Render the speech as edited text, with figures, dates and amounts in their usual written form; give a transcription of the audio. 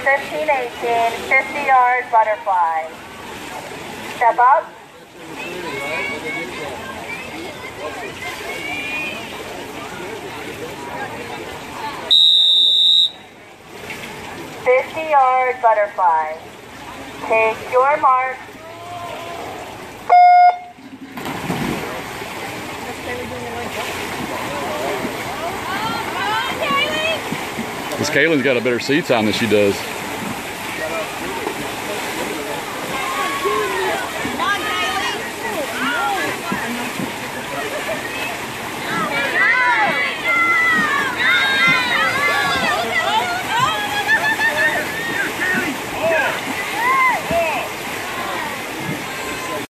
15, 18, 50-yard butterfly. Step up. "50-yard butterfly. Take your mark." Miss Kaylin's got a better seat time than she does.